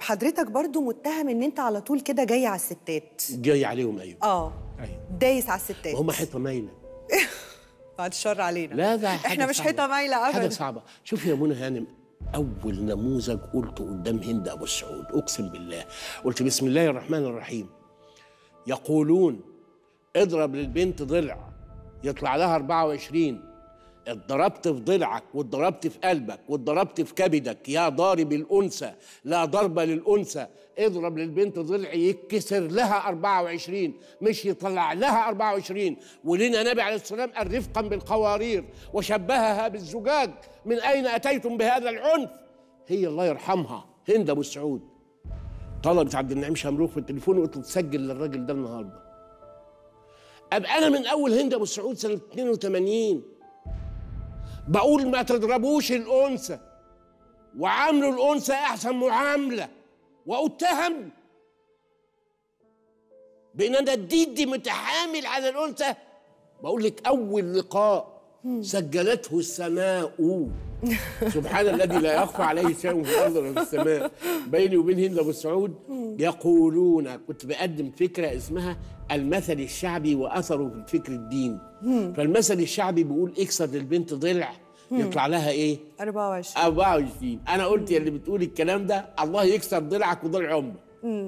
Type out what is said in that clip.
حضرتك برضو متهم ان انت على طول كده جاي على الستات. جاي عليهم، ايوه. ايوه دايس على الستات. هم حيطه مايله. بعد الشر علينا. لا ده احنا مش حيطه مايله ابدا. حاجه صعبه. شوفي يا منى هانم، اول نموذج قلته قدام هند ابو السعود، اقسم بالله قلت بسم الله الرحمن الرحيم. يقولون اضرب للبنت ضلع يطلع لها 24، اتضربت في ضلعك واتضربت في قلبك واتضربت في كبدك يا ضارب الانثى لا ضرب للانثى. اضرب للبنت ضلع يتكسر لها 24 مش يطلع لها 24. ولنا نبي عليه السلام قال رفقا بالقوارير وشبهها بالزجاج. من اين اتيتم بهذا العنف؟ هي الله يرحمها هند ابو السعود طلبت عبد النعيم شمروخ في التليفون وقلت له تسجل للراجل ده النهارده. ابقى انا من اول هند ابو السعود سنه 82 بقول ما تضربوش الانثى وعاملوا الانثى احسن معامله، واتهم بان انا الديدي متحامل على الانثى. بقول لك اول لقاء سجلته السماء سبحان الذي لا يخفى عليه شيء في الارض ولا في السماء بيني وبين هند ابو السعود. يقولون كنت بقدم فكره اسمها المثل الشعبي واثره في الفكر الديني. فالمثل الشعبي بيقول اكسر للبنت ضلع يطلع لها ايه؟ 24. 24. انا قلت يا اللي بتقول الكلام ده الله يكسر ضلعك وضلع امك.